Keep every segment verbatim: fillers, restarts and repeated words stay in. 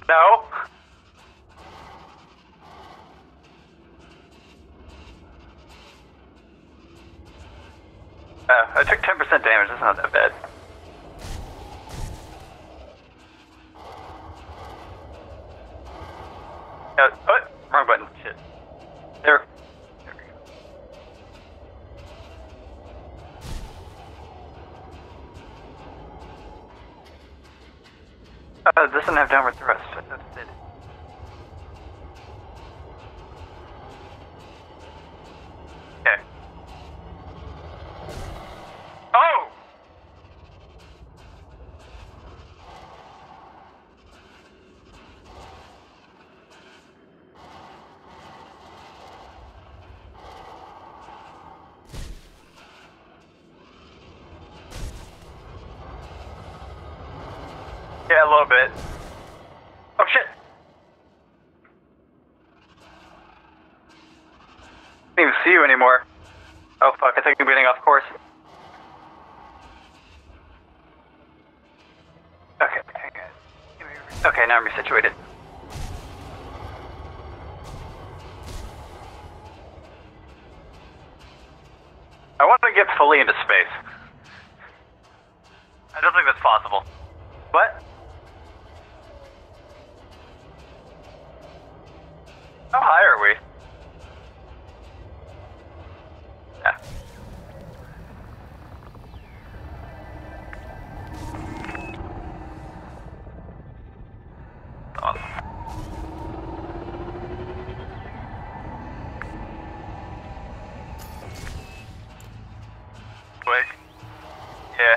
No. Uh, I took ten percent damage, that's not that bad. Uh, oh, wrong button, shit. There. There we go. Uh, this doesn't have downward thrust, I thought it did. Okay. Oh! Yeah, a little bit. Oh shit! I can't even see you anymore. Oh fuck, I think I'm getting off course. Okay, okay. Okay, now I'm resituated. I want to get fully into space. I don't think that's possible. What? How high are we? Yeah. Awesome. Wait. Yeah.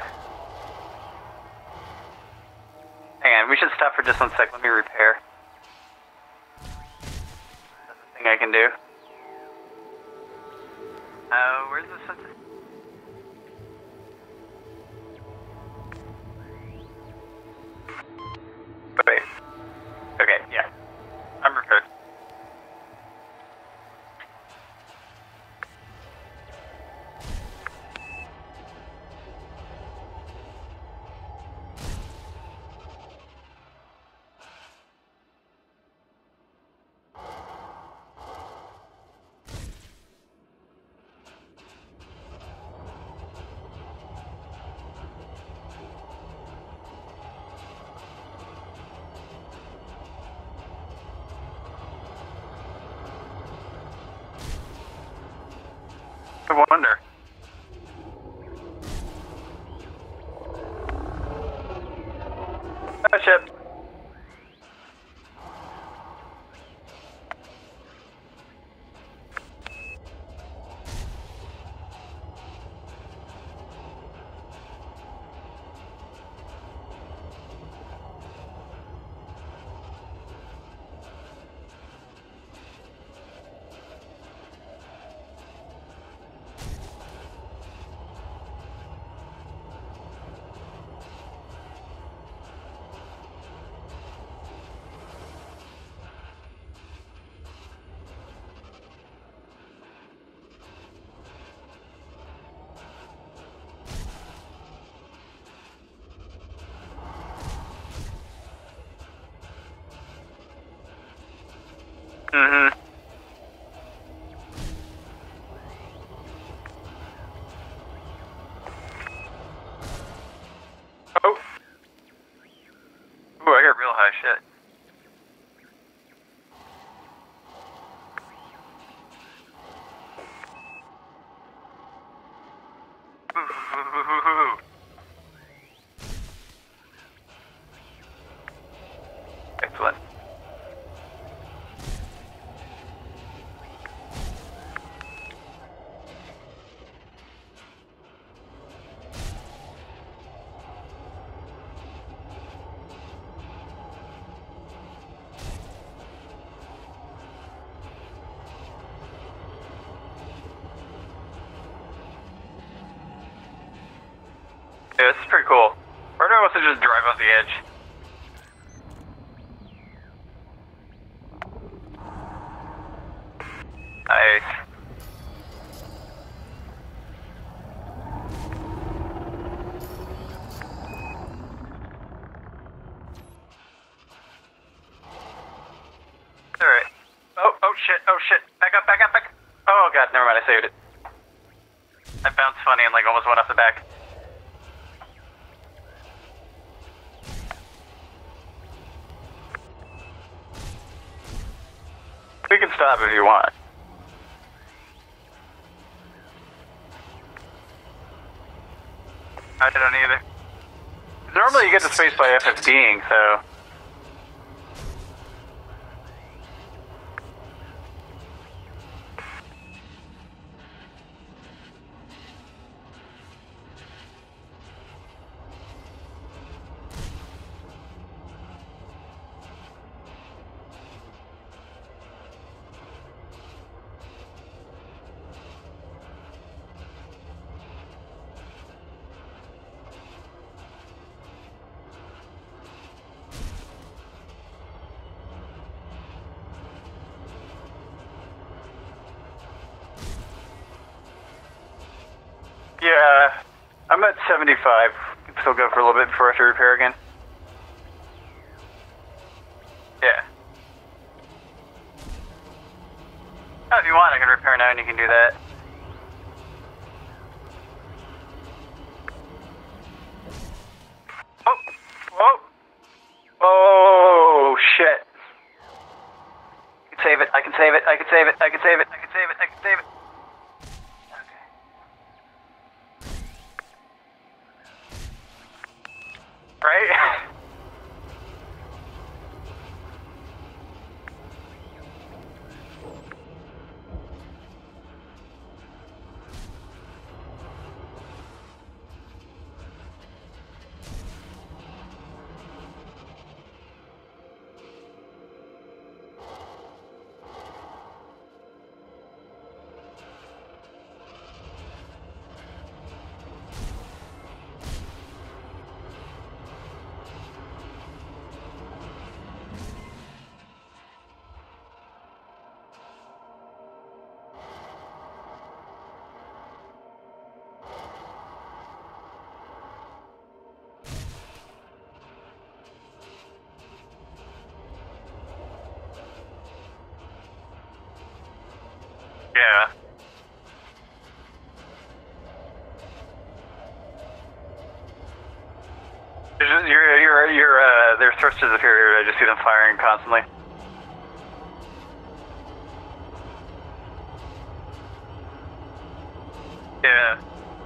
Hang on, we should stop for just one sec. Let me repair. That's the thing I can do. Uh, where's the sensor? Wait. Okay, yeah. I'm repaired. I wonder. Oh shit. Mm-hmm. Oh. Ooh, I got real high shit. Ooh. Excellent. Yeah, this is pretty cool. Part of me wants to just drive off the edge. Nice. shit, oh shit. Back up, back up, back up. Oh god, never mind, I saved it. I bounced funny and like almost went off the back. We can stop if you want. I don't either. Normally you get the space by FFDing, so... Yeah, I'm at seventy-five. Still go for a little bit before I have to repair again. Yeah. Oh, if you want, I can repair now and you can do that. Oh! Whoa! Oh, shit. I can save it, I can save it, I can save it, I can save it, I can save it, I can save it. Right? Yeah. Your, your, your, your, uh, their thrusters up here, I just see them firing constantly. Yeah.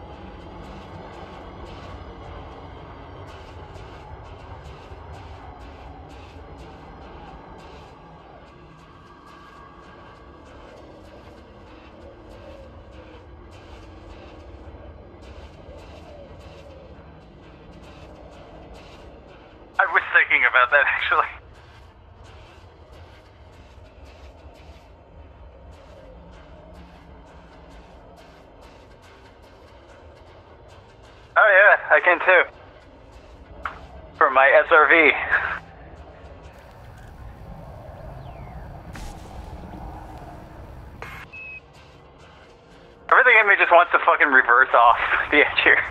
I was thinking about that actually. Oh yeah, I can too. For my S R V. Everything in me just wants to fucking reverse off the edge here.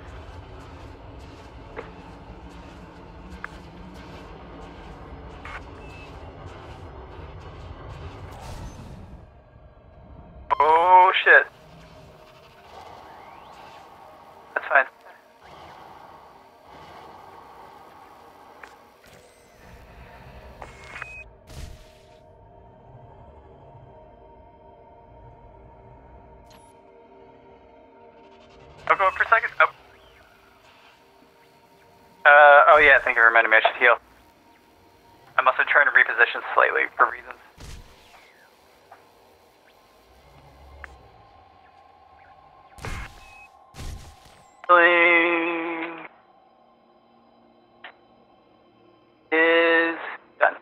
Oh shit. That's fine. I'll go up for a second. Oh. Uh, oh yeah, thank you for reminding me I should heal. I'm also trying to reposition slightly for reasons. Healing is done.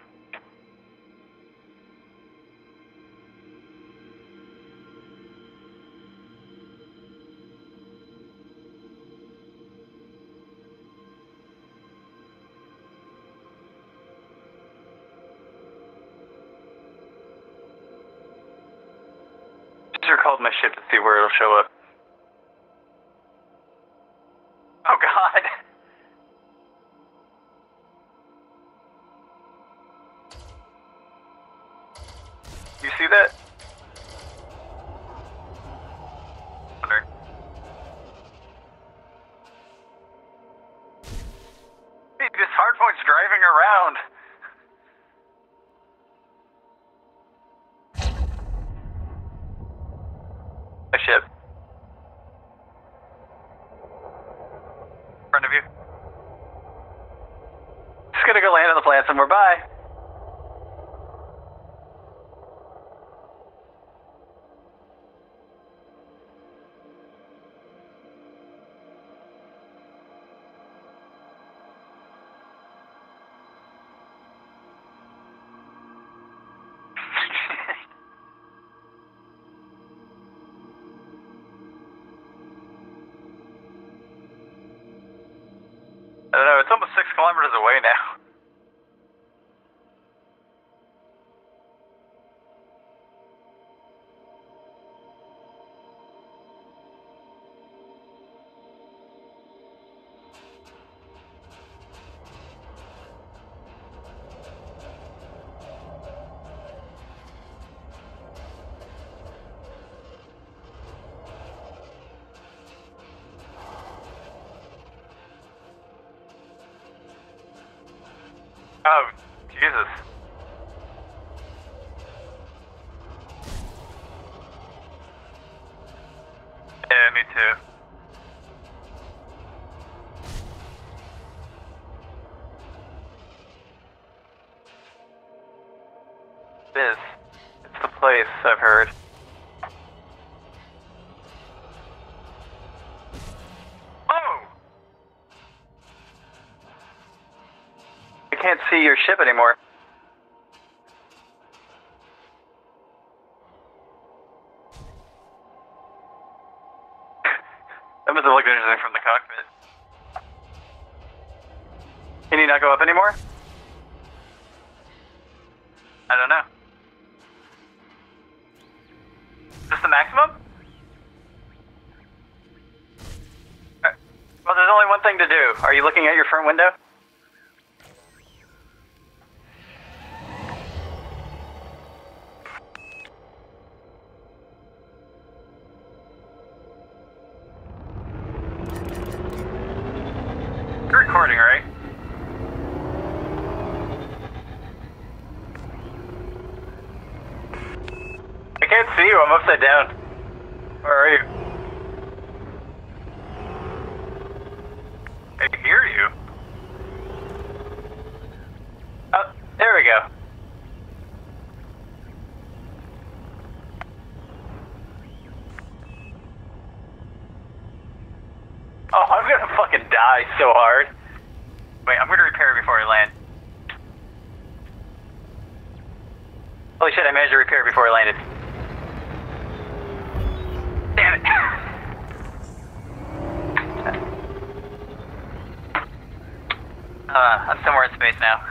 Just recalled my ship to see where it'll show up. Oh god. You see that? Wondering. This hardpoint's driving around. A ship. In front of you. Just gonna go land on the planet somewhere. Bye. I don't know, it's almost six kilometers away now. Oh, Jesus. Yeah, me too. This, it's the place, I've heard. I can't see your ship anymore. That must have looked interesting from the cockpit. Can you not go up anymore? I don't know. Is this the maximum? Uh, well, there's only one thing to do. Are you looking at your front window? You're recording, right? I can't see you, I'm upside down. Where are you? I hear you. Oh, there we go. Oh, I'm gonna fucking die so hard. Wait, I'm gonna repair it before I land. Holy shit, I managed to repair it before I landed. Damn it. Uh, I'm somewhere in space now.